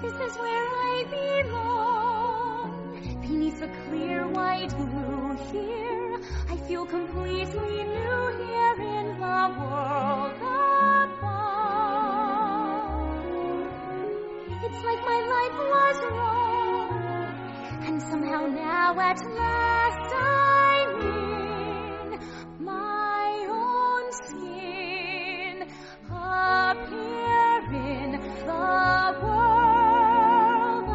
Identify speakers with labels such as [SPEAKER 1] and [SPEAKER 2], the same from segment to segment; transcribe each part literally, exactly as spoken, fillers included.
[SPEAKER 1] This is where I belong. Beneath the clear white blue here, I feel completely new here in the world above. It's like my life was wrong, and somehow now at last I'm in my own skin, up here in the world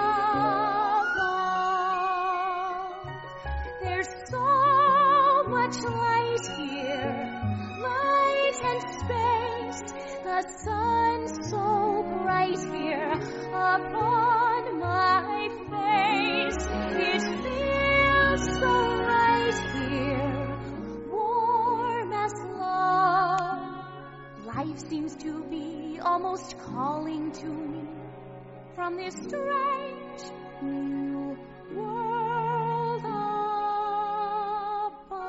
[SPEAKER 1] above. There's so much light here, light and space, the sun's so bright here upon my face. It feels so right here, warm as love. Life seems to be almost calling to me from this strange new world above.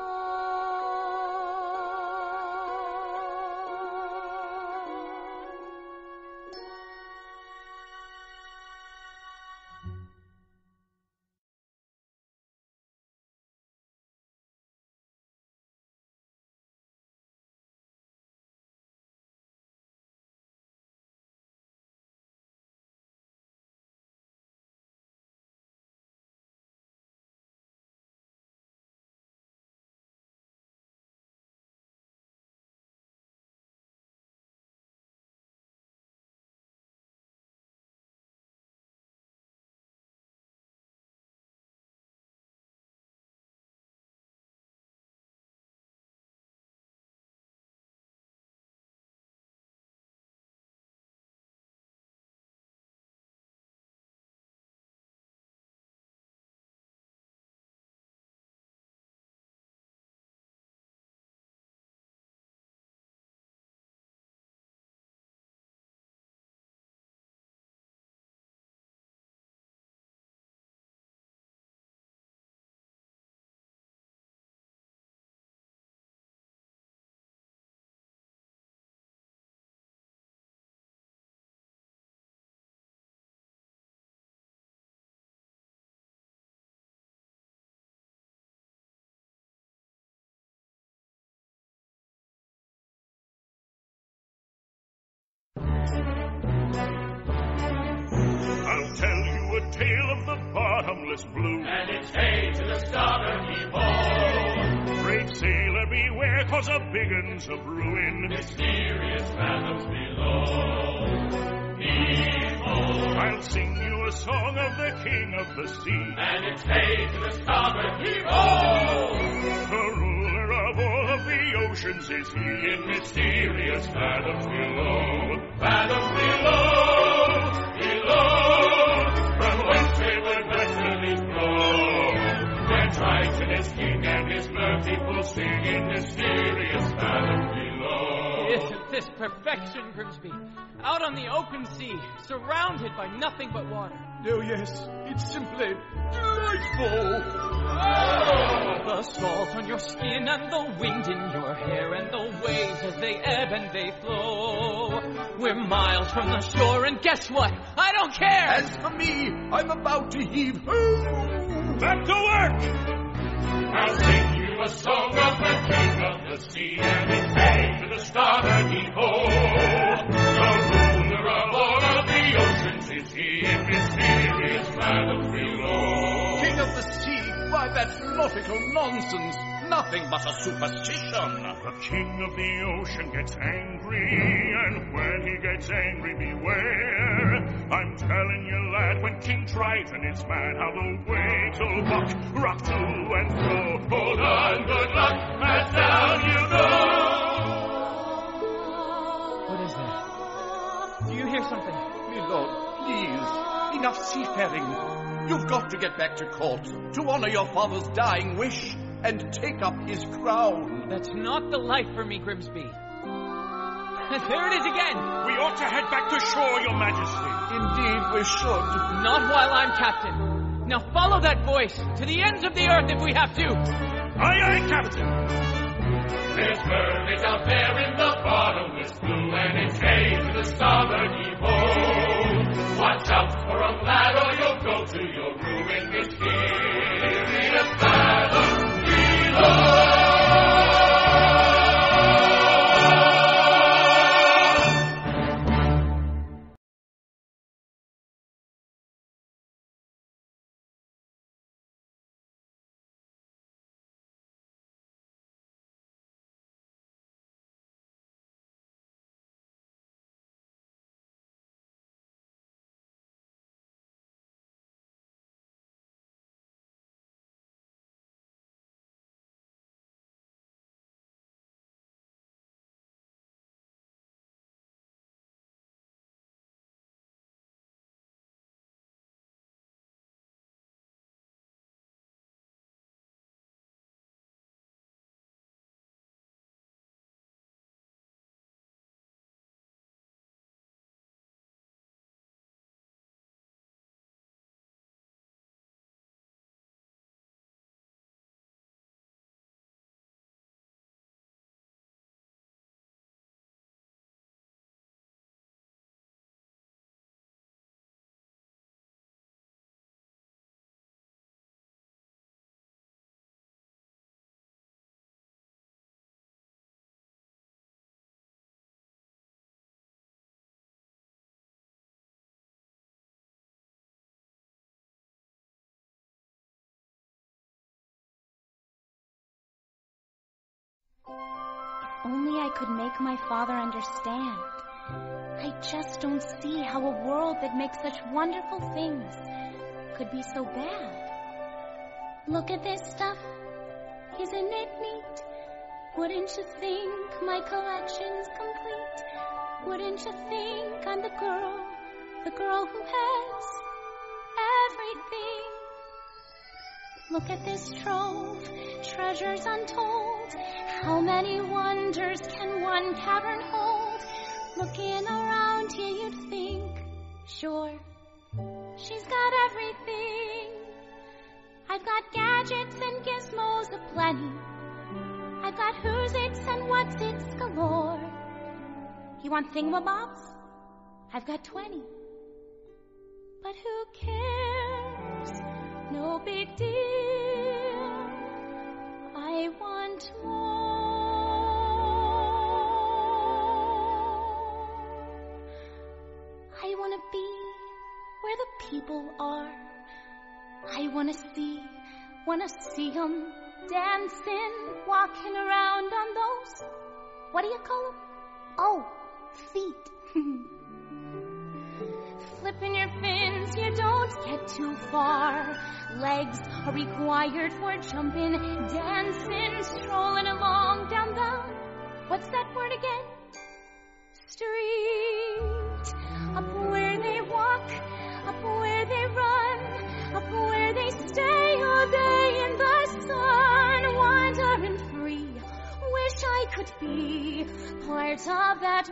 [SPEAKER 2] I'll tell you a tale of the bottomless blue,
[SPEAKER 3] and it's hay to the starboard heave-ho.
[SPEAKER 2] Brave sailor, beware, cause a big un's a brewin'.
[SPEAKER 3] Mysterious fathoms below. Heave-ho.
[SPEAKER 2] I'll sing you a song of the king of the sea,
[SPEAKER 3] and it's hay to the starboard heave-ho.
[SPEAKER 2] The ruler of all of the oceans is he,
[SPEAKER 3] in mysterious fathoms below. Fathoms below. Below, from whence wayward vessels flow, where Triton is king and his merciful sing in mysterious fathoms below.
[SPEAKER 4] Isn't this perfection, Grimsby? Out on the open sea, surrounded by nothing but water.
[SPEAKER 5] Oh, yes, it's simply delightful.
[SPEAKER 4] Oh, the salt on your skin and the wind in your hair and the waves as they ebb and they flow. We're miles from the shore, and guess what? I don't care!
[SPEAKER 5] As for me, I'm about to heave ho!
[SPEAKER 2] Back to work!
[SPEAKER 3] I'll sing you a song of the king of the sea, and it's hay to the starboard heave-ho. The ruler of all of the oceans is he, in mysterious fathoms below.
[SPEAKER 5] King of the sea? Why, that's nautical nonsense. Nothing but a superstition.
[SPEAKER 2] The king of the ocean gets angry, and when he gets angry, beware. I'm telling you, lad, when King Triton is mad, how the waves will rock, rock to and fro.
[SPEAKER 3] Hold on, good luck, as down you go.
[SPEAKER 4] What is that? Do you hear something?
[SPEAKER 5] My lord, please, enough seafaring. You've got to get back to court to honor your father's dying wish and take up his crown.
[SPEAKER 4] That's not the life for me, Grimsby. There it is again!
[SPEAKER 2] We ought to head back to shore, your majesty.
[SPEAKER 5] Indeed we should.
[SPEAKER 4] Not while I'm captain. Now follow that voice to the ends of the earth if we have to.
[SPEAKER 2] Aye, aye, captain.
[SPEAKER 3] There's mermaids out there in the bottomless blue, and it's hay to the starboard heave-ho. Watch out
[SPEAKER 1] If only I could make my father understand. I just don't see how a world that makes such wonderful things could be so bad. Look at this stuff. Isn't it neat? Wouldn't you think my collection's complete? Wouldn't you think I'm the girl, the girl who has everything? Look at this trove, treasures untold. How many wonders can one cavern hold? Looking around here you'd think, sure, she's got everything. I've got gadgets and gizmos aplenty. I've got who's its and what's its galore. You want thingamabobs? I've got twenty. But who cares? No big deal. I want more. I want to be where the people are. I want to see, want to see them dancing, walking around on those, what do you call them? Oh, feet. Flipping your fins, you don't get too far. Legs are required for jumping, dancing, strolling along down the, what's that word again? Street. Up where they walk, up where they run, up where they stay all day in the sun, wandering free. Wish I could be part of that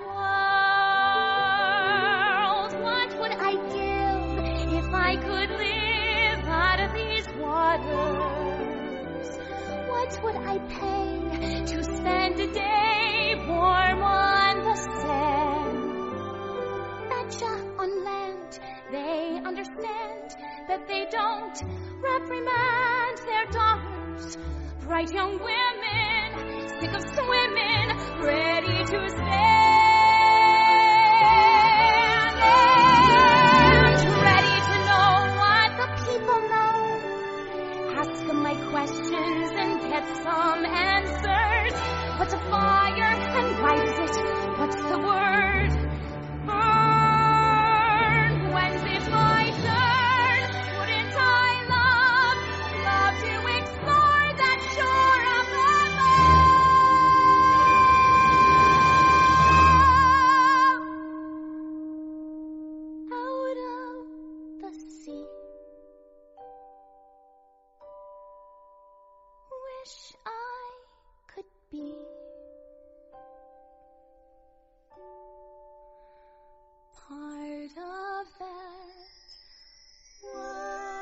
[SPEAKER 1] world. What would I give if I could live out of these waters? What would I pay to spend a day warm on the sand? Betcha on land they understand that they don't reprimand their daughters. Bright young women, sick of swimming, ready to stand. And ready to know what the people know. Ask them my questions and get some answers. What's a fire and why is it? What's the word? Burn. When's it my turn? Wouldn't I love, love to explore that shore above? Out of the sea. Wish I could be part of that world.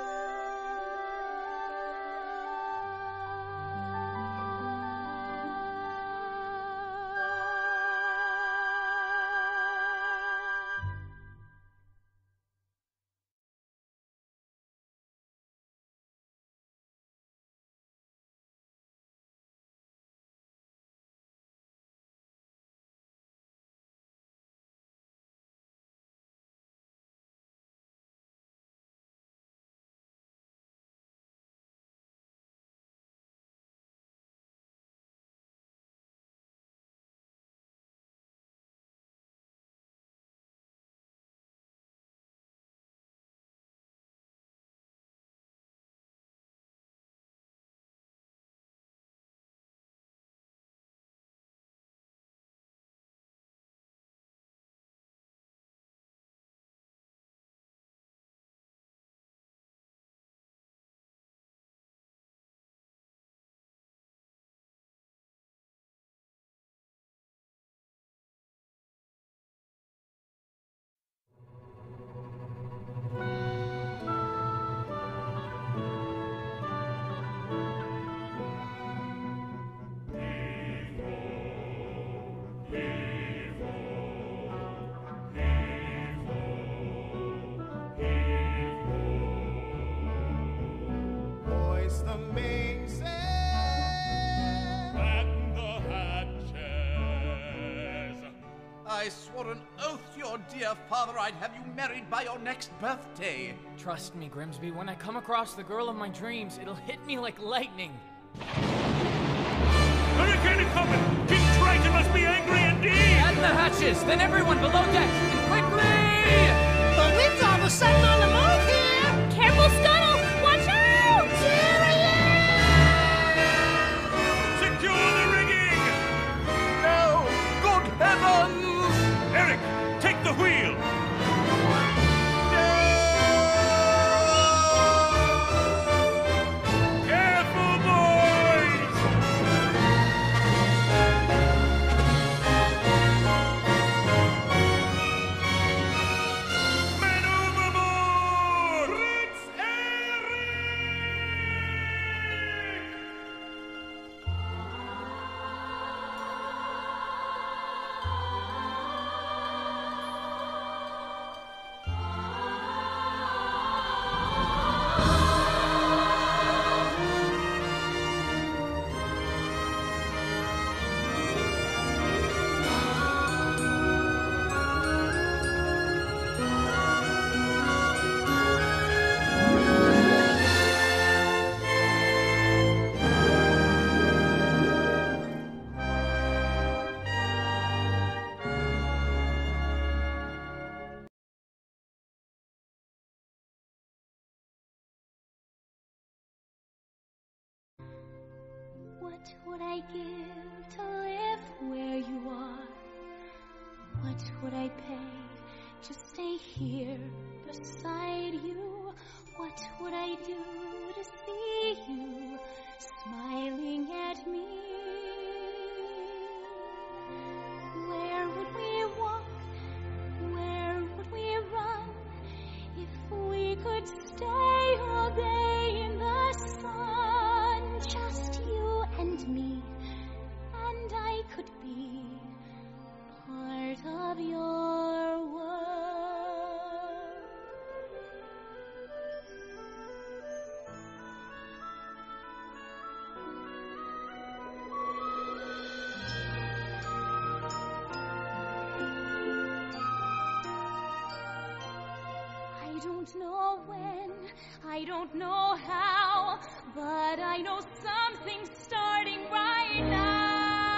[SPEAKER 5] I swore an oath to your dear father I'd have you married by your next birthday.
[SPEAKER 4] Trust me, Grimsby, when I come across the girl of my dreams, it'll hit me like lightning.
[SPEAKER 2] Hurricane coming! King Triton must be angry indeed!
[SPEAKER 4] Add the hatches, then everyone below deck, and quickly!
[SPEAKER 6] The wind's all of a sudden on the move here!
[SPEAKER 1] Careful, Scuttle! Watch out!
[SPEAKER 2] Secure the rigging!
[SPEAKER 5] No! Good heavens!
[SPEAKER 2] Eric, take the wheel! Careful, boys! Men overboard! Prince Eric!
[SPEAKER 1] What would I give to live where you are? What would I pay to stay here beside you? What would I do to see you smiling at me? Where would we walk? Where would we run? If we could stay all day in the sun, just you and me, and I could be part of your world. I don't know when, I don't know how, but I know something's starting right now.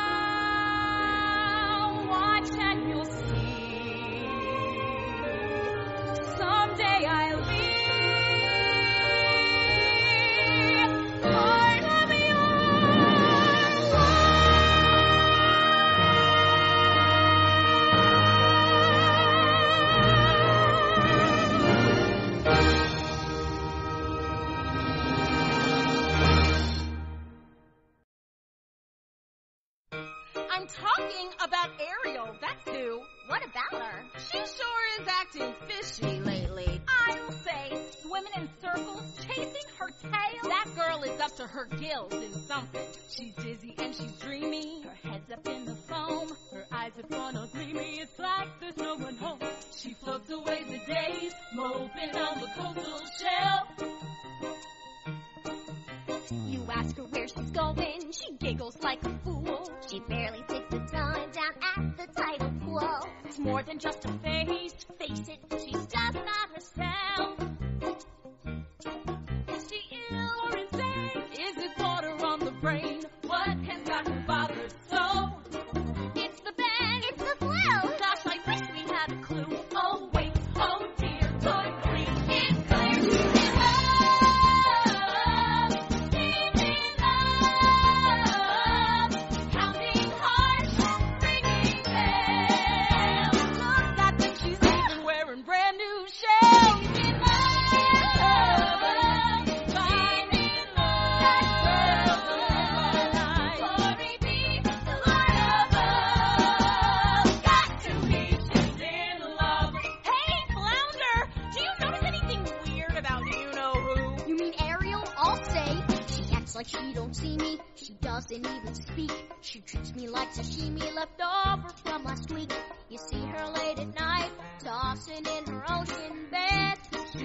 [SPEAKER 1] Watch and you'll see. Someday I'll be part of your world.
[SPEAKER 6] I'm talking about Ariel, that's who.
[SPEAKER 1] What about her?
[SPEAKER 6] She sure is acting fishy lately.
[SPEAKER 1] I'll say, swimming in circles, chasing her tail.
[SPEAKER 6] That girl is up to her gills in something. She's dizzy and she's dreamy.
[SPEAKER 1] Her head's up in the foam.
[SPEAKER 6] Her eyes have gone all dreamy. It's like there's no one home. She floats away the days, moping on the coastal shelf.
[SPEAKER 1] You ask her where she's going, she giggles like a fool.
[SPEAKER 7] She barely takes the time down at the tidal pool.
[SPEAKER 1] It's more than just a face.
[SPEAKER 7] Face it, she's just not herself.
[SPEAKER 1] Is she ill or insane?
[SPEAKER 6] Is it water on the brain? What has got her bothered so?
[SPEAKER 1] It's the bend.
[SPEAKER 7] It's the flu.
[SPEAKER 1] Gosh, I wish we had a clue.
[SPEAKER 6] Oh wait, oh dear, good grief.
[SPEAKER 1] It's clear she's in love. Deep in love. Counting hearts, ringing bells. Look at that, she's
[SPEAKER 6] Even wearing brand new shells.
[SPEAKER 1] in love.
[SPEAKER 6] I'm in
[SPEAKER 1] love. Glory be the Lord above. Got to be.
[SPEAKER 6] She's in love.
[SPEAKER 1] Hey, Flounder, do you notice anything weird about
[SPEAKER 6] You know who?
[SPEAKER 7] You mean Ariel? I'll say. She acts like she don't see me. She doesn't even speak. She treats me like sashimi left over from last week. You see her late at night, tossing in her ocean bed.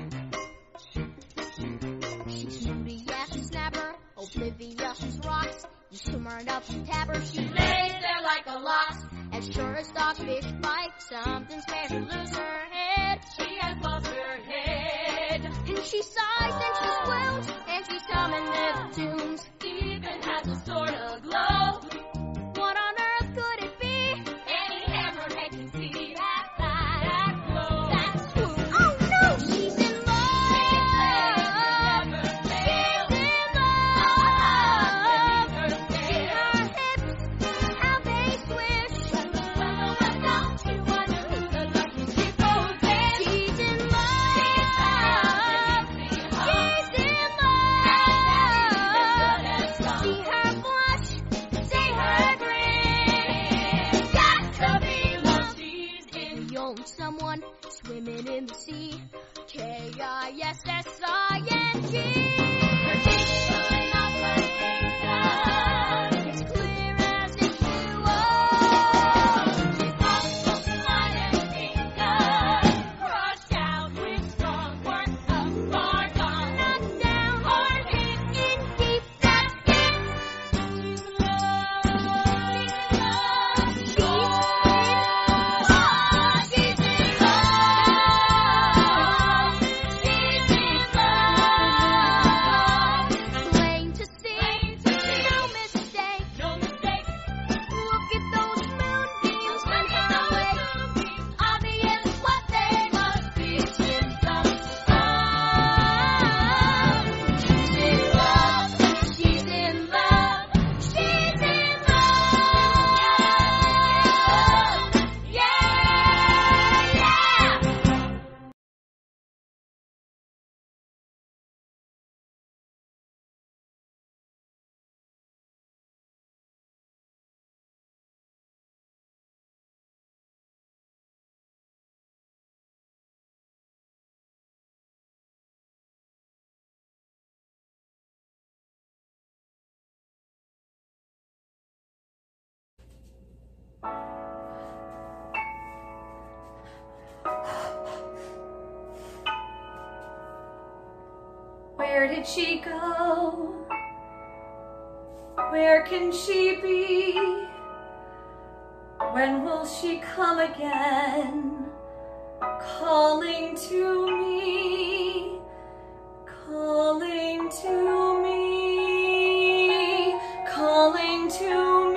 [SPEAKER 7] She's moody as a snapper, oblivious as rocks. You swim her up and tap her, she lays there like a lox. As sure as dogfish bite, something's made her lose her head.
[SPEAKER 6] She has lost her head.
[SPEAKER 7] And she sighs and she squeals, and she summoned Neptunes.
[SPEAKER 6] Even has a sort of glow.
[SPEAKER 7] I S S I N G. It's clear as if you are. She's not spoken light and pinker. Crushed out with strong words of far gone. Knocked down, hard hit in deep, that's it. She's in love. She's in love. She's in love. She's in love. Plain to see, no mistake.
[SPEAKER 6] No mistake.
[SPEAKER 7] Look at those moonbeams running away.
[SPEAKER 6] Obvious what they must be.
[SPEAKER 7] She's in love. She's in love. She's in love. She's in love. Yeah, yeah.
[SPEAKER 8] Where did she go? Where can she be? When will she come again? Calling to me, calling to me, calling to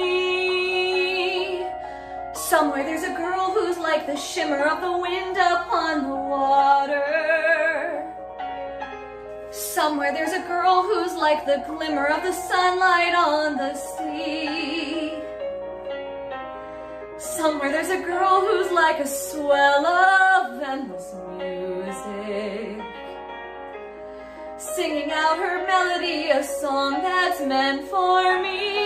[SPEAKER 8] me. Somewhere there's a girl who's like the shimmer of the wind upon the water. Somewhere there's a girl who's like the glimmer of the sunlight on the sea. Somewhere there's a girl who's like a swell of endless music, singing out her melody, a song that's meant for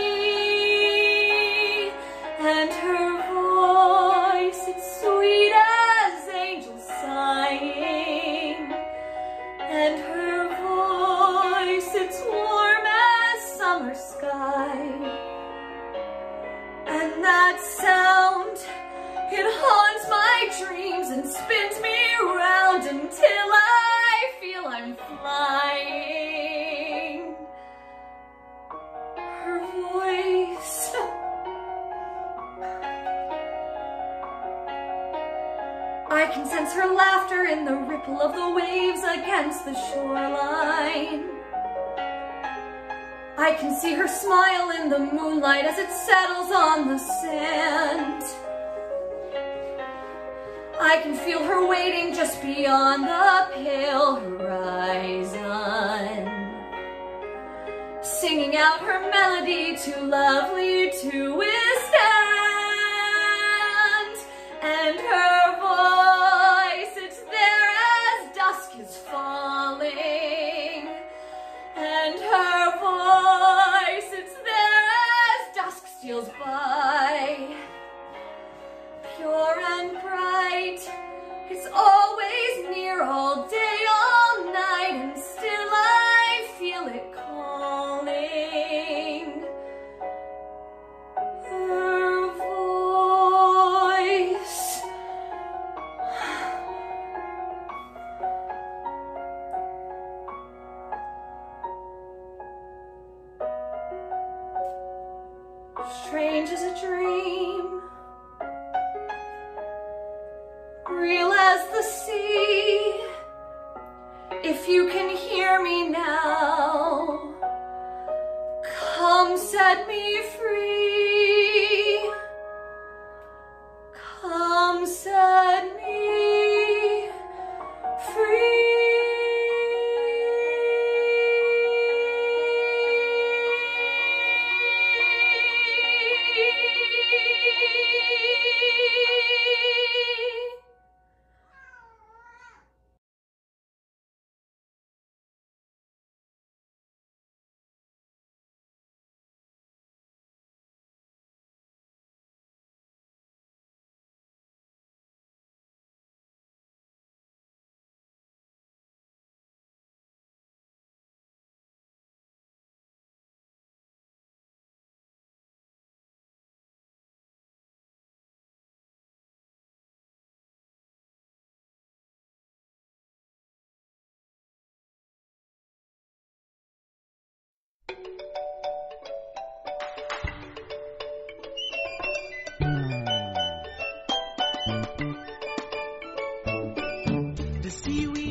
[SPEAKER 8] me. And her voice, it's sweet as angels sighing. And her voice, it's warm as summer sky. And that sound, it haunts my dreams and spins me around until I feel I'm flying. Her voice, I can sense her laughter in the ripple of the waves against the shoreline. I can see her smile in the moonlight as it settles on the sand. I can feel her waiting just beyond the pale horizon, singing out her melody too lovely to withstand. And her voice, it's there as dusk is falling. And her voice, it's there as dusk steals by. Pure and bright, it's always near all day, all night, and still I feel it calling. Her voice. Strange as a dream, real as the sea. If you can hear me now, come set me free. Come set me free.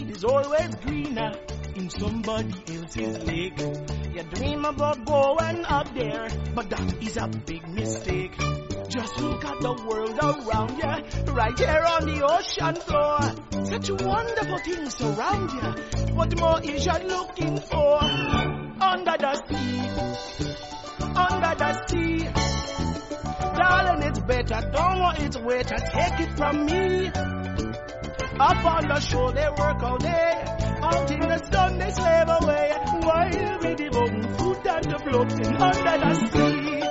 [SPEAKER 9] weed is always greener in somebody else's lake. You dream about going up there, but that is a big mistake. Just look at the world around you, right here on the ocean floor. Such wonderful things surround you. What more is you looking for? Under the sea, under the sea. Darling, it's better, don't want its way to take it from me. Up on the shore they work all day, out in the sun they slave away, while we devote food and the floating under the sea.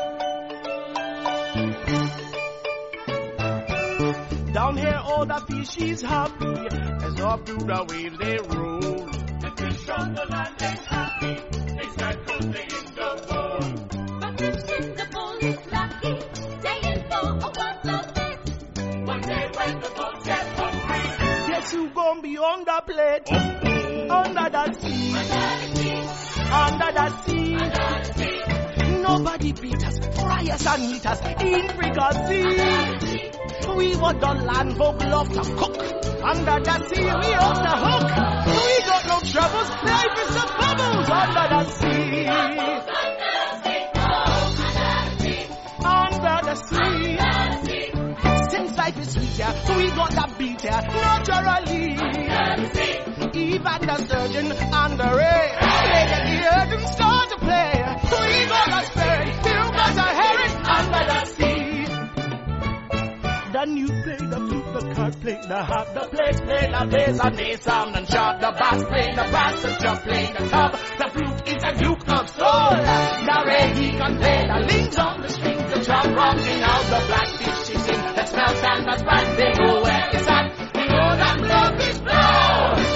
[SPEAKER 9] Down here all the fishes happy, as up through the waves they roll. The fish on the land ain't happy, they start coasting in the bowl.
[SPEAKER 6] But fish in the bowl is lucky, staying for a once a
[SPEAKER 3] One day when the boat gets hungry,
[SPEAKER 9] guess who gon' be on the plate? Oh, under the sea, under the sea, under the sea. Nobody beat us, fry us and eat us in fricassee. We want the land folk love to cook. Under the sea, we off the hook. We got no troubles, life is the bubbles under the sea. Under the sea. Since life is sweeter, we got the beat here naturally. Even the surgeon and the ray, they get the earth and start to play. We got the spirit, you got the herring under the sea. The new play, the flute, the card play, the harp, the place play, the bass and the sound and sharp, the bass play, the bass, the jump play, the top. The flute is a duke of soul. The ray he can play, the links on the strings, the drum rocking out, the blackfish is in, the smells and the span, they go where it's at. We know that love is blow.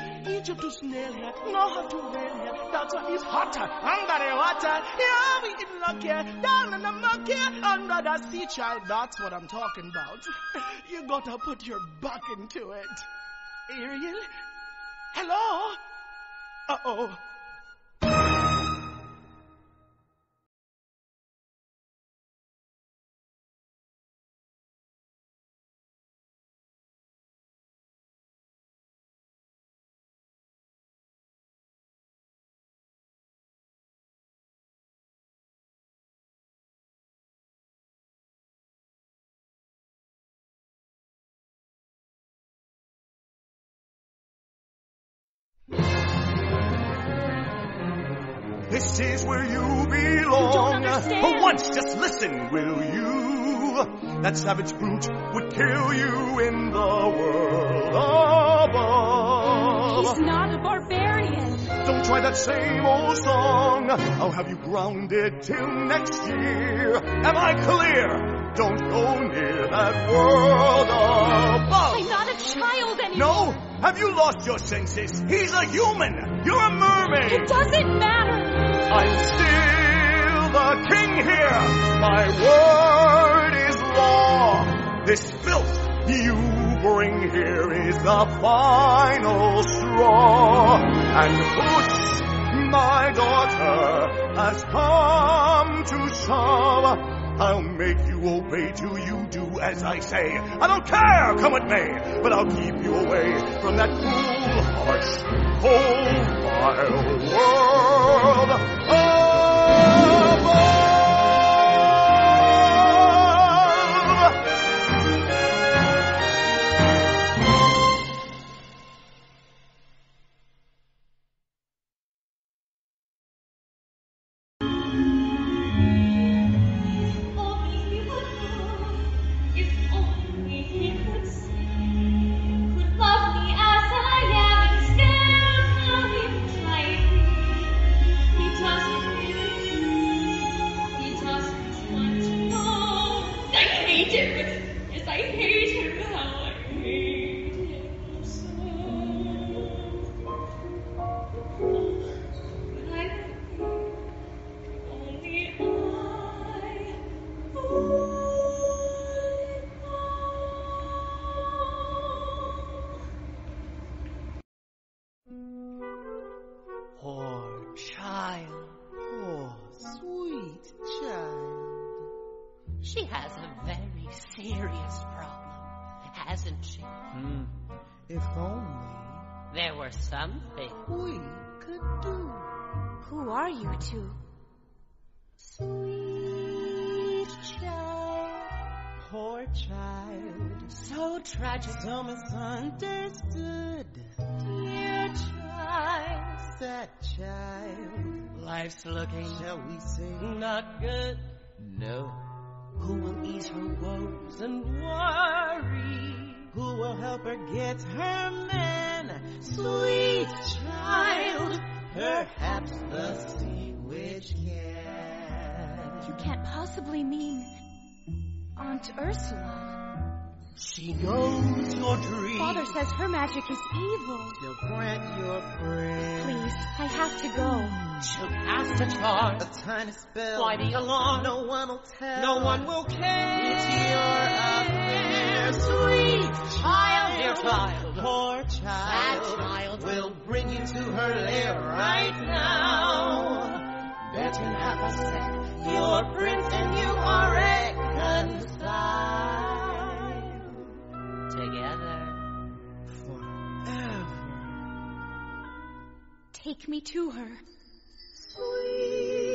[SPEAKER 9] Snail here, know how to rail here. That's why it's hotter under the water. Yeah, we unlucky, down in the mucky, under the sea, child. That's what I'm talking about. You gotta put your back into it. Ariel? Hello? Uh-oh.
[SPEAKER 2] This is where you belong.
[SPEAKER 6] You don't understand.
[SPEAKER 2] For once, just listen, will you? That savage brute would kill you in the world above.
[SPEAKER 6] He's not a barbarian.
[SPEAKER 2] Don't try that same old song. I'll have you grounded till next year. Am I clear? Don't go near that world above.
[SPEAKER 6] I'm not a child anymore.
[SPEAKER 2] No? Have you lost your senses? He's a human. You're a mermaid.
[SPEAKER 6] It doesn't matter.
[SPEAKER 2] I'm still the king here. My word is law. This filth you bring here is the final straw. And push, my daughter, has come to shove. I'll make you obey till you do as I say. I don't care, come what may, but I'll keep you away from that cruel, harsh, cold, vile world above.
[SPEAKER 9] Poor child, poor sweet child.
[SPEAKER 10] She has a very serious problem, hasn't she?
[SPEAKER 9] Hmm. If only
[SPEAKER 10] There were something.
[SPEAKER 9] we could do.
[SPEAKER 1] Who are you two?
[SPEAKER 9] Sweet child, poor child,
[SPEAKER 10] So tragic.
[SPEAKER 9] so misunderstood. Dear child, sad child,
[SPEAKER 10] Life's looking
[SPEAKER 9] shall we say
[SPEAKER 10] not good.
[SPEAKER 9] no?
[SPEAKER 10] Who will ease her woes and worry?
[SPEAKER 9] Who will help her get her man? Sweet child, perhaps the sea witch can.
[SPEAKER 1] You can't possibly mean Aunt Ursula.
[SPEAKER 10] She knows your dream.
[SPEAKER 1] Father says her magic is evil.
[SPEAKER 9] She'll grant your prayer.
[SPEAKER 1] Please, I have to go.
[SPEAKER 10] She'll cast a charm.
[SPEAKER 9] A tiny spell.
[SPEAKER 10] Fly the alarm.
[SPEAKER 9] No one will tell.
[SPEAKER 10] No one will care.
[SPEAKER 9] It's your affair, sweet
[SPEAKER 10] Child, dear child.
[SPEAKER 9] Poor child.
[SPEAKER 10] That child.
[SPEAKER 9] will bring you to her lair right now. Bet in half a sec, your prince and you are reconciled.
[SPEAKER 10] Together.
[SPEAKER 9] Forever.
[SPEAKER 1] Take me to her.
[SPEAKER 9] Sweet.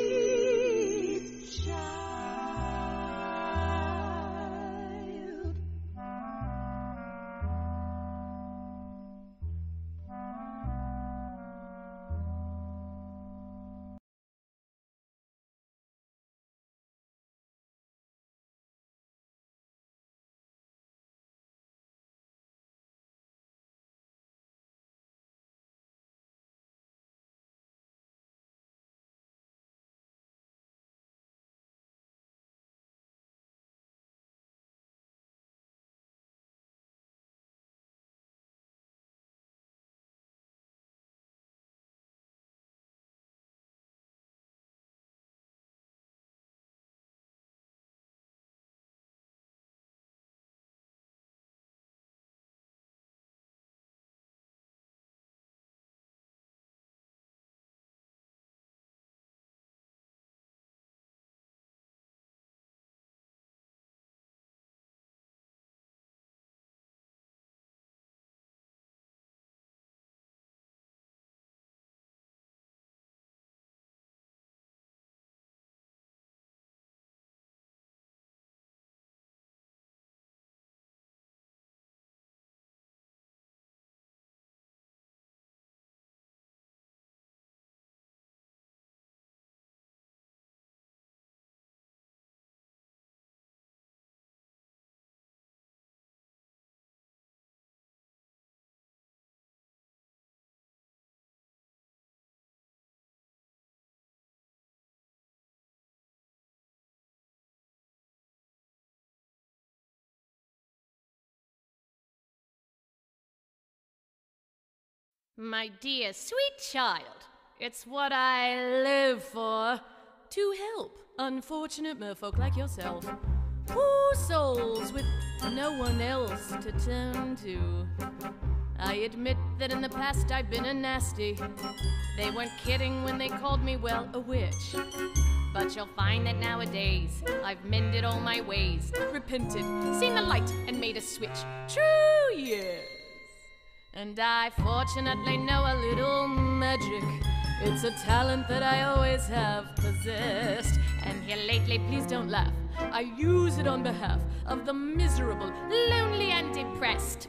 [SPEAKER 11] My dear sweet child, it's what I live for. To help unfortunate merfolk like yourself. Poor souls with no one else to turn to. I admit that in the past I've been a nasty. They weren't kidding when they called me, well, a witch. But you'll find that nowadays I've mended all my ways, repented, seen the light, and made a switch. True, yes. And I fortunately know a little magic. It's a talent that I always have possessed. And here lately, please don't laugh, I use it on behalf of the miserable, lonely, and depressed.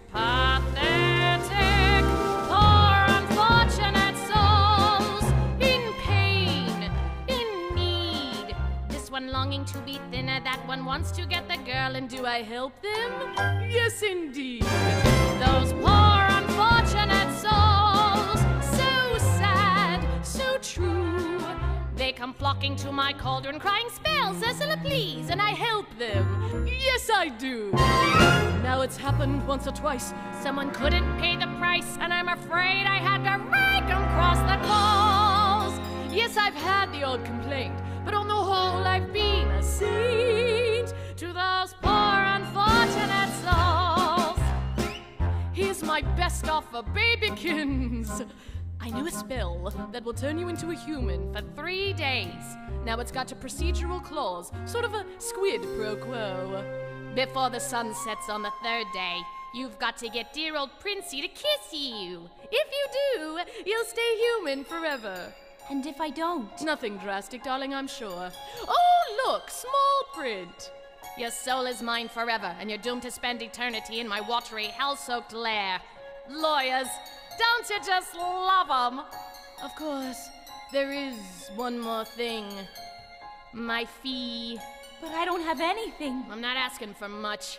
[SPEAKER 11] Pathetic, poor, unfortunate souls in pain, in need. This one longing to be thinner, that one wants to get the girl, and do I help them? Yes, indeed. Those poor, unfortunate souls, so sad, so true. They come flocking to my cauldron, crying, spells, Ursula, please, and I help them. Yes, I do. Now it's happened once or twice. Someone couldn't pay the price, and I'm afraid I had to rake them across the balls. Yes, I've had the odd complaint, but on the whole I've been a saint to those poor, unfortunate souls. Here's my best offer, babykins. I know a spell that will turn you into a human for three days. Now it's got a procedural clause, sort of a squid pro quo. Before the sun sets on the third day, you've got to get dear old Princey to kiss you. If you do, you'll stay human forever.
[SPEAKER 1] And if I don't?
[SPEAKER 11] Nothing drastic, darling, I'm sure. Oh, look, small print. Your soul is mine forever, and you're doomed to spend eternity in my watery, hell-soaked lair. Lawyers, don't you just love 'em? Of course, there is one more thing. My fee.
[SPEAKER 1] But I don't have anything.
[SPEAKER 11] I'm not asking for much.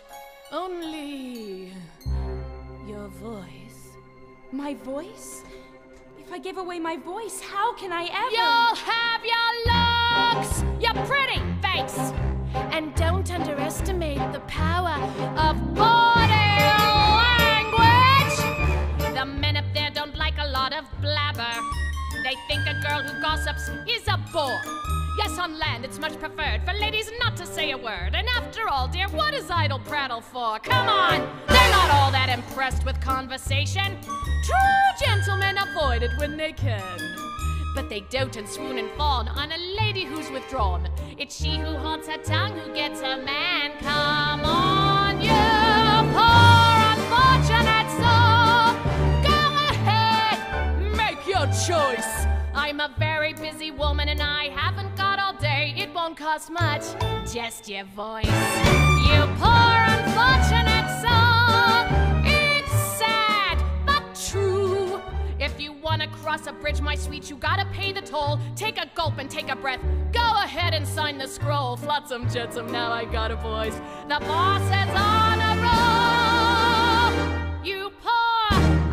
[SPEAKER 11] Only your voice.
[SPEAKER 1] My voice? If I give away my voice, how can I ever?
[SPEAKER 11] You'll have your looks, your pretty face. And don't underestimate the power of body language. The men up there don't like a lot of blabber. They think a girl who gossips is a bore. Yes, on land it's much preferred for ladies not to say a word. And after all, dear, what is idle prattle for? Come on, they're not all that impressed with conversation. True gentlemen avoid it when they can. But they dote and swoon and fawn on a lady who's withdrawn. It's she who haunts her tongue who gets a man. Come on, you poor unfortunate soul. Go ahead, make your choice. I'm a very busy woman and I haven't got all day. It won't cost much, just your voice. You poor unfortunate soul. It's sad, but true. If you wanna cross a bridge, my sweet, you gotta pay the toll. Take a gulp and take a breath. Go ahead and sign the scroll. Flotsam jetsam, now I got a voice. The boss is on a roll. You poor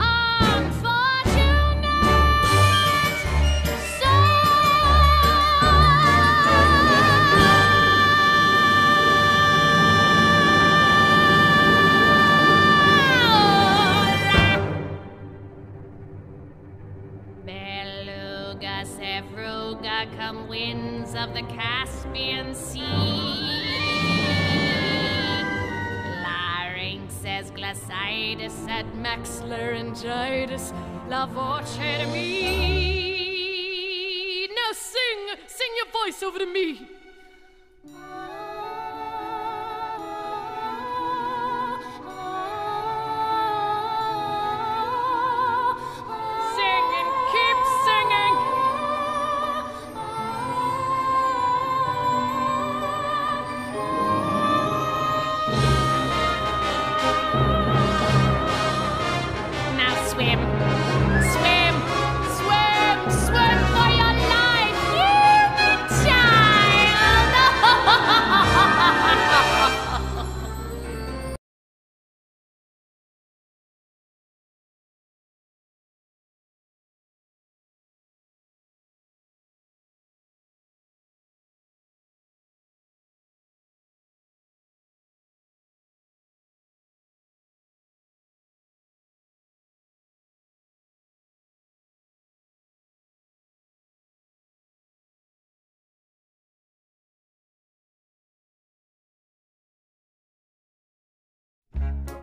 [SPEAKER 11] unfortunate Beluga, Sevruga, come winds of the Caspian Sea. Larynxes, glacitis, et max laryngitis, la voce de me. Now sing, sing your voice over to me. Swim, swim for your life, you child!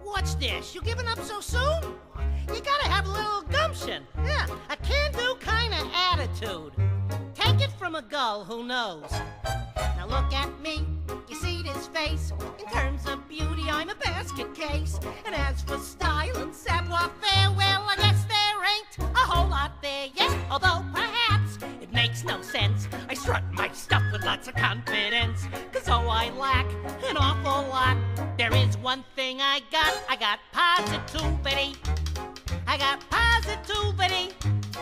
[SPEAKER 12] What's this? You giving up so soon? You gotta have a little gumption. Yeah, a can-do kind of attitude. Take it from a gull who knows. Now look at me, you see this face. In terms of beauty, I'm a basket case. And as for style and savoir-faire, well, I guess there ain't a whole lot there yet. Although perhaps it makes no sense. I strut my stuff with lots of confidence. Cause though I lack an awful lot, there is one thing I got. I got positivity. I got positivity.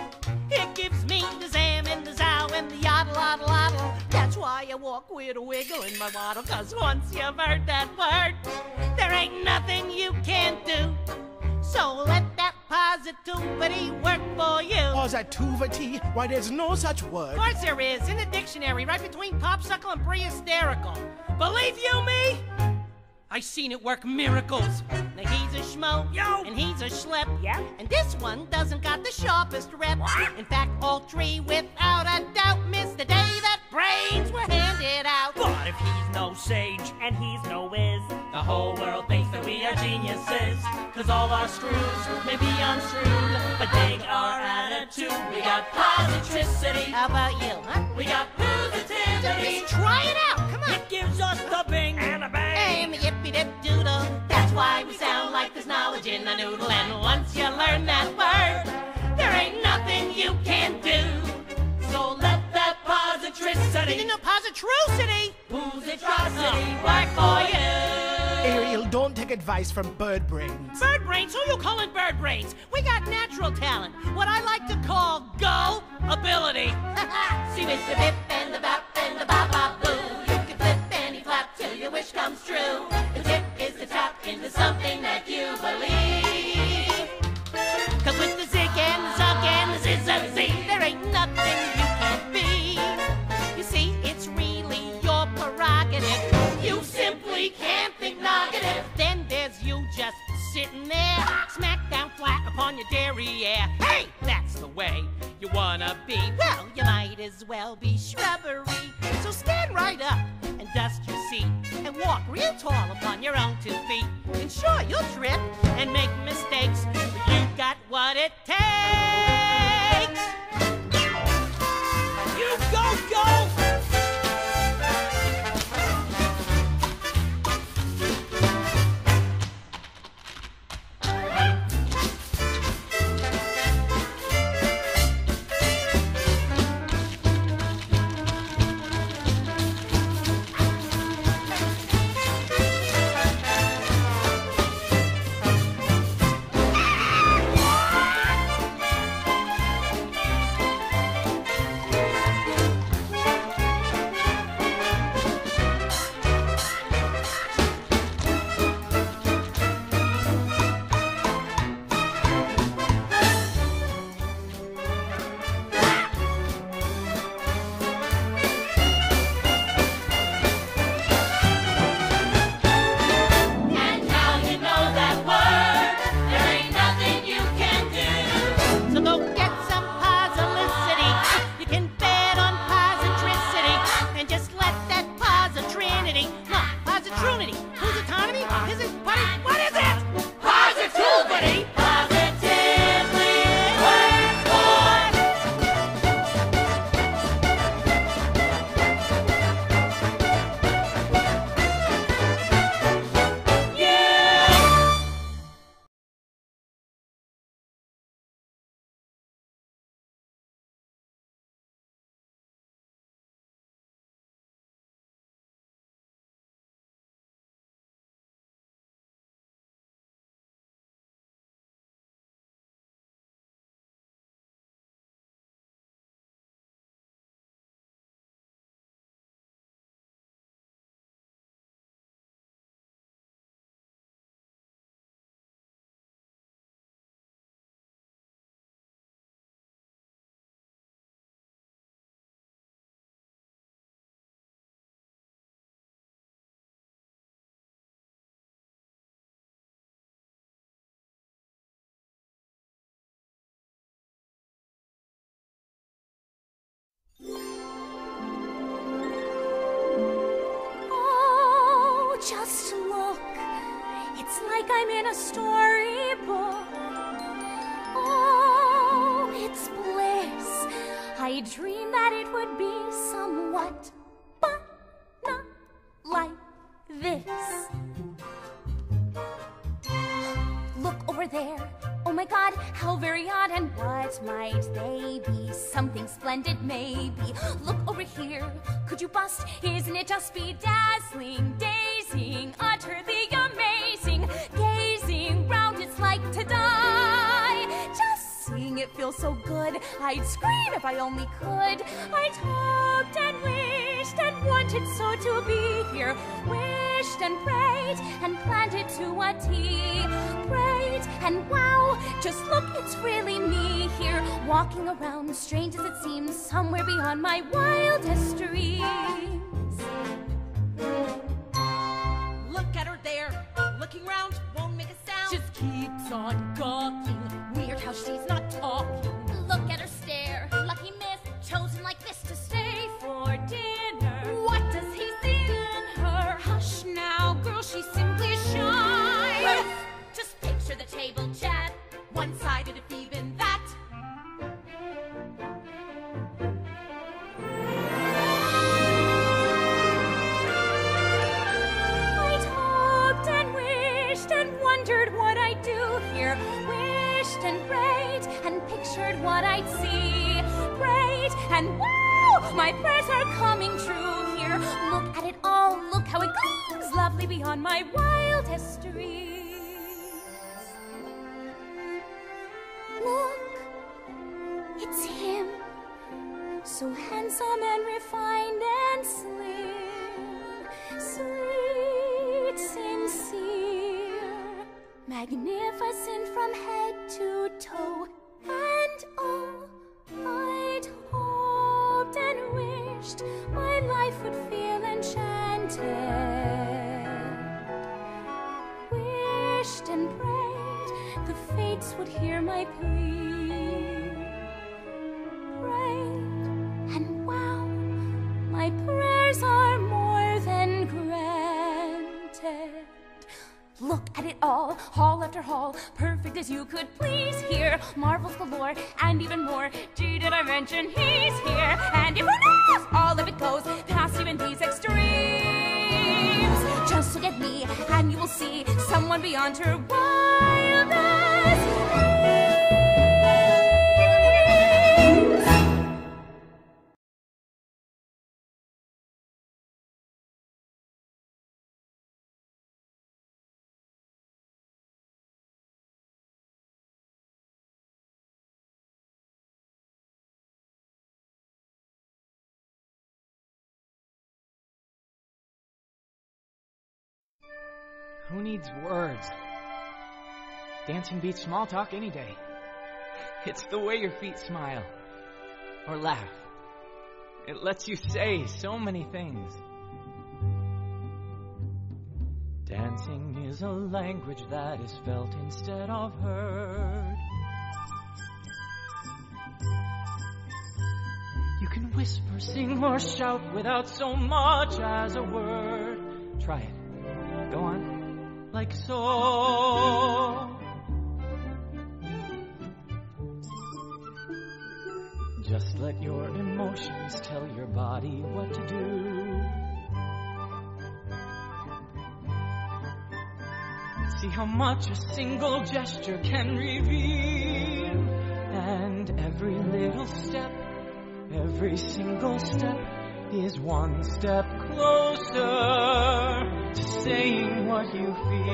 [SPEAKER 12] It gives me the zam and the zow and the yoddle, oddle, oddle. That's why I walk with a wiggle in my waddle. Cause once you've heard that word, there ain't nothing you can't do. So let that positivity work for you.
[SPEAKER 9] Positivity? Why, there's no such word.
[SPEAKER 12] Of course there is. In the dictionary, right between popsicle and pre-hysterical. Believe you me? I seen it work miracles. Now he's a schmo, yo, and he's a schlep, yeah. And this one doesn't got the sharpest rep. What? In fact, all three, without a doubt, miss the day that brains were handed out.
[SPEAKER 13] But if he's no sage and he's no whiz, the whole world thinks that we are geniuses. Cause all our screws may be unscrewed, but dig our attitude. We got positricity.
[SPEAKER 12] How about you, huh?
[SPEAKER 13] We got positivity.
[SPEAKER 12] Just try it out, come on.
[SPEAKER 13] It gives us the bing and a bang.
[SPEAKER 12] And the yippee-dip-doodle. That's why we sound like there's knowledge in a noodle. And once you learn that word, there ain't nothing you can't do.
[SPEAKER 13] So let that positricity,
[SPEAKER 12] you didn't know positricity,
[SPEAKER 13] positricity work for you.
[SPEAKER 9] Ariel, don't take advice from bird brains.
[SPEAKER 12] Bird brains? Who you calling bird brains? We got natural talent, what I like to call go ability.
[SPEAKER 13] See with the bip and the bop and the bop bop boo, you can flip and flap till your wish comes true. The tip is the tap into something that you believe.
[SPEAKER 12] Cause with the zig and the zug and the zizz and the zee, there ain't nothing you can't be. You see, it's really your prerogative.
[SPEAKER 13] You simply can't think negative.
[SPEAKER 12] Then there's you just sitting there, smack down flat upon your derriere. Hey, that's the way you wanna be. Well, you might as well be shrubbery. So stand right up and dust your seat and walk real tall upon your own two feet. And sure, you'll trip and make mistakes, but you got what it takes.
[SPEAKER 13] You go, go!
[SPEAKER 8] like I'm in a storybook. Oh, it's bliss. I dreamed that it would be somewhat, but not like this. Look over there. Oh my God, how very odd, and what might they be? Something splendid maybe. Look over here, could you bust? Isn't it just bedazzling, dazing, utterly amazing? Gazing round, it's like to die. Just seeing it feels so good, I'd scream if I only could. I'd hoped and wished and wanted so to be here. Wished and prayed and planned it to a T. Prayed and wow, just look, it's really me here, walking around, strange as it seems, somewhere beyond my wildest dreams.
[SPEAKER 11] Look at her there, looking round, won't make a sound. Just keeps on gawking, weird how she's not talking.
[SPEAKER 7] Look at her stare, lucky miss, chosen like this to stay
[SPEAKER 11] For dinner, what does he see in her? Hush now, girl, she's simply shy.
[SPEAKER 7] Just picture the table chat,
[SPEAKER 11] One-sided if even that.
[SPEAKER 8] I'd hoped and wished and wondered what I'd do here. Wished and prayed and pictured what I'd see. Prayed and wow, my prayers are coming true here. Look at it all, look how it gleams, lovely beyond my wildest dreams. Look, it's him, so handsome and refined and slim, sweet, sincere, magnificent from head to toe, and oh, I'd hoped and wished my life would feel enchanted, wished and prayed the fates would hear my plea. Prayed, and wow, my prayers are more than granted. Look at it all, hall after hall, perfect as you could please. Here, marvels galore, and even more. Gee, did I mention he's here? And if who knows, all of it goes past even these extremes. Just look at me, and you will see someone beyond her wildest dreams.
[SPEAKER 4] Who needs words? Dancing beats small talk any day. It's the way your feet smile or laugh. It lets you say so many things. Dancing is a language that is felt instead of heard. You can whisper, sing, or shout without so much as a word. Try it. Go on. Like so. Just let your emotions tell your body what to do. See how much a single gesture can reveal. And every little step, every single step is one step closer to saying what you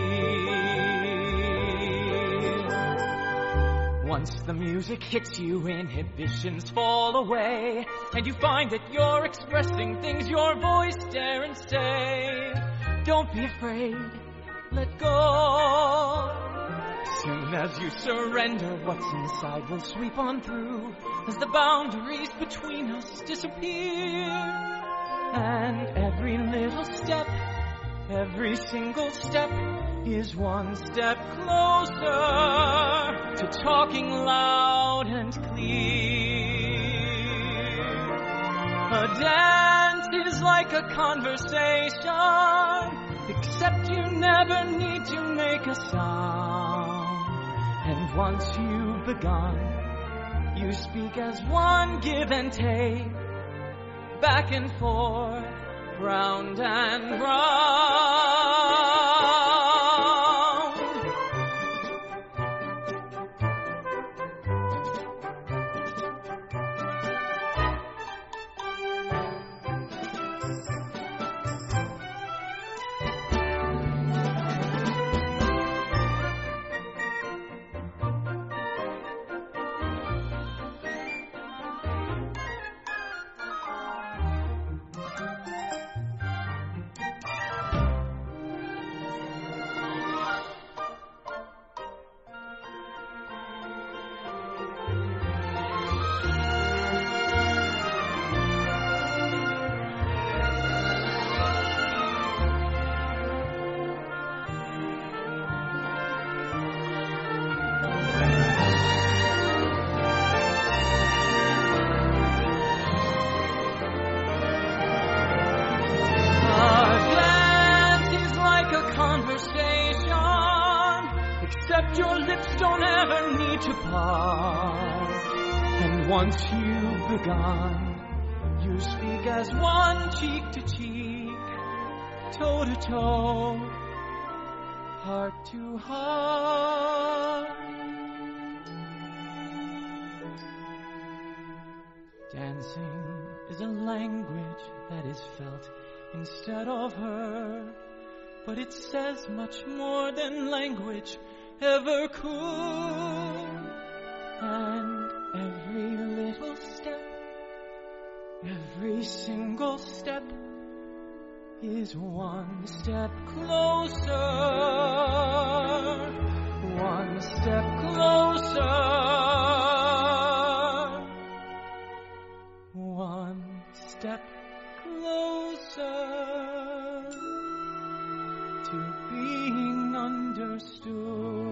[SPEAKER 4] feel. Once the music hits you, inhibitions fall away, and you find that you're expressing things your voice dare and say. Don't be afraid, let go. Soon as you surrender, what's inside will sweep on through, as the boundaries between us disappear. And every little step, every single step is one step closer to talking loud and clear. A dance is like a conversation, except except you never need to make a sound. And once you've begun, you speak as one, give and take, back and forth, round and round. Your lips don't ever need to part. And once you've begun, you speak as one, cheek to cheek, toe to toe, heart to heart. Dancing is a language that is felt instead of heard, but it says much more than language ever could. And every little step, every single step is one step closer, one step closer, one step closer to being understood.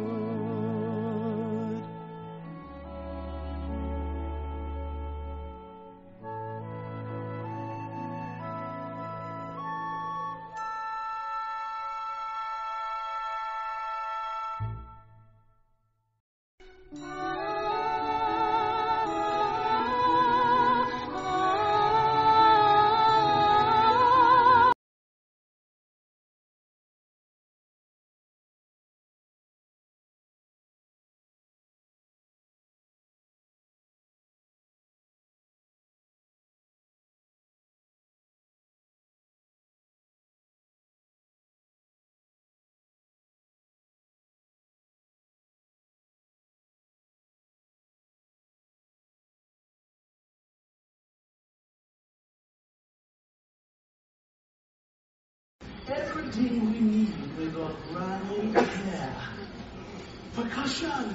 [SPEAKER 9] Everything we need, we got right there. Percussion,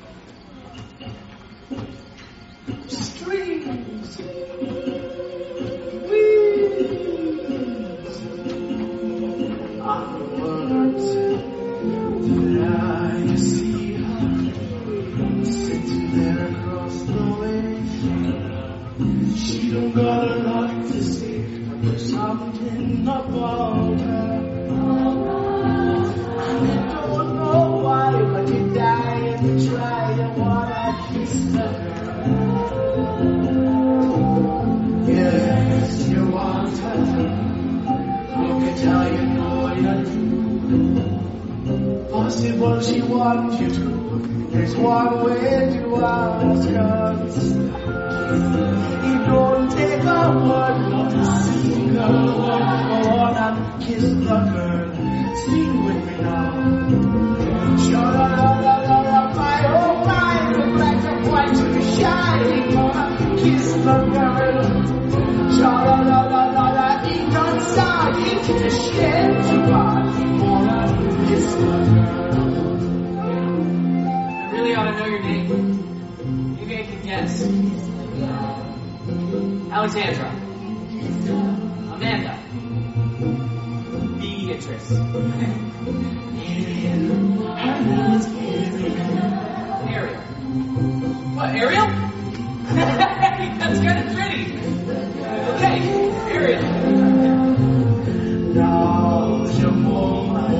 [SPEAKER 9] strings, wheels, other words that I see her sitting there across the way. She don't got a lot to say, but there's something about her. And I don't know why, but you die and you try, you wanna kiss the girl. Yes, you want her. Who can tell you no, you do? Possible she wants you to. There's one way to ask her. You don't take a word, not a single word. Go on and kiss the girl. Sing with me now. Sha-la-la-la-la-la, my oh my, look like a boy to be shining. Gonna kiss the girl. Sha-la-la-la-la-la, it don't sound into the shed to run. Gonna kiss the girl.
[SPEAKER 4] I really ought to know your name. Maybe I can guess. Alexandra. Amanda. Beatrice. Ariel. What, Ariel? That's kind of pretty. Okay, Ariel.
[SPEAKER 9] Now, je m'en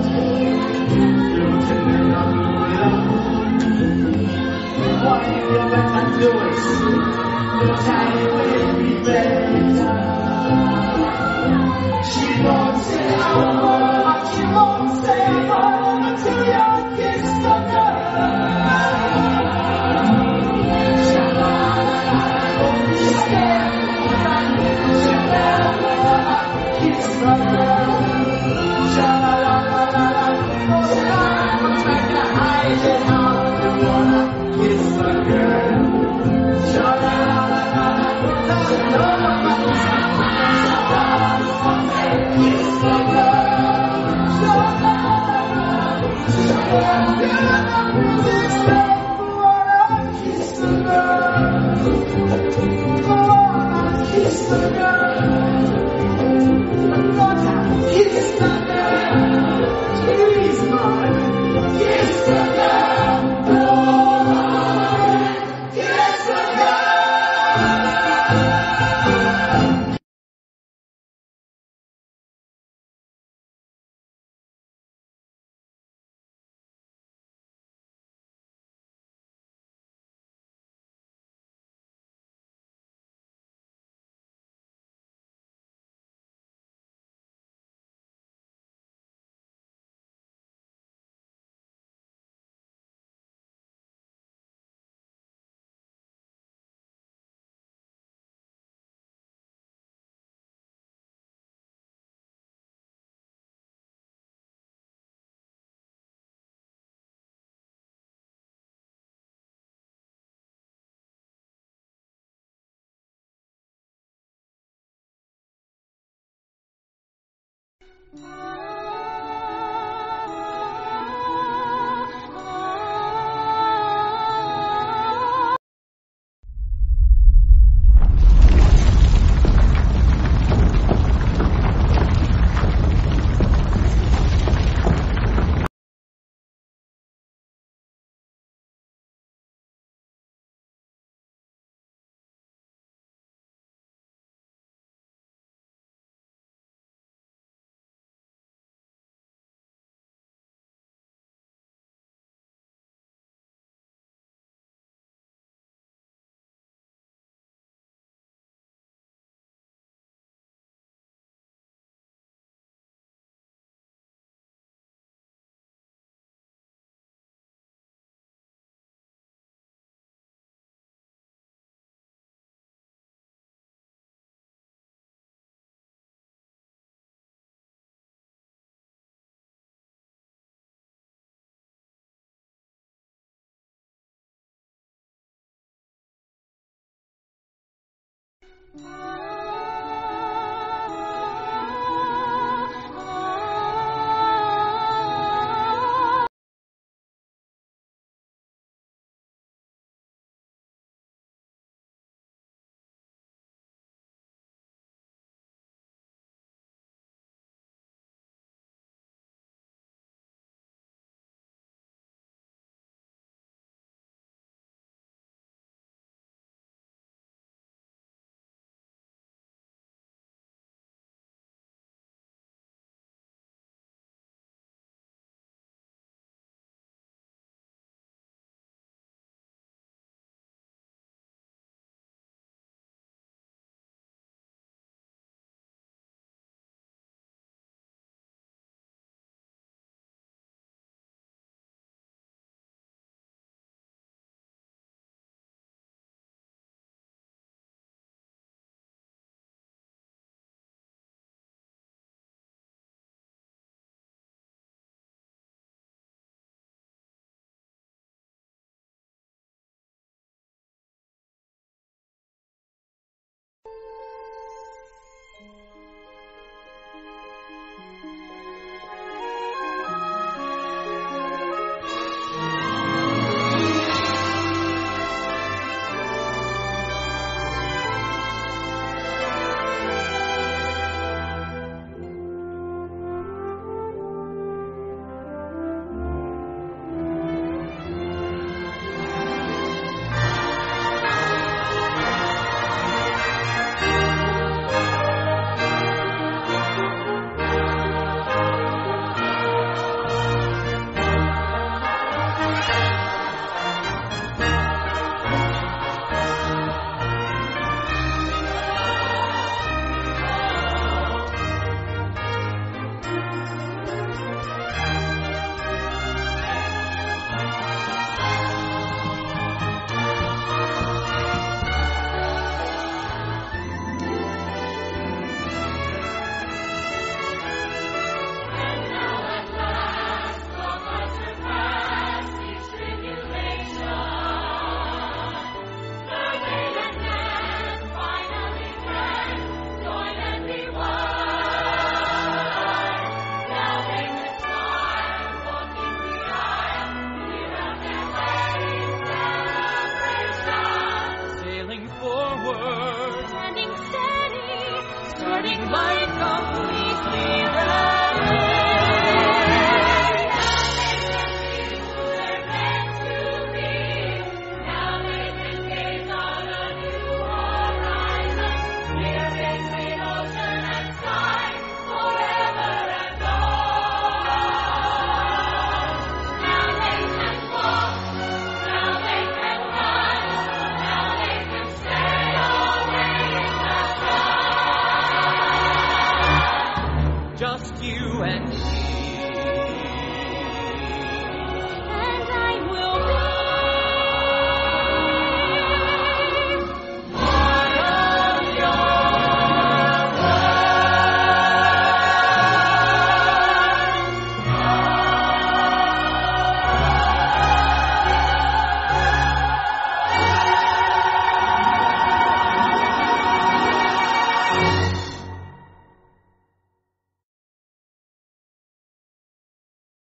[SPEAKER 1] Oh.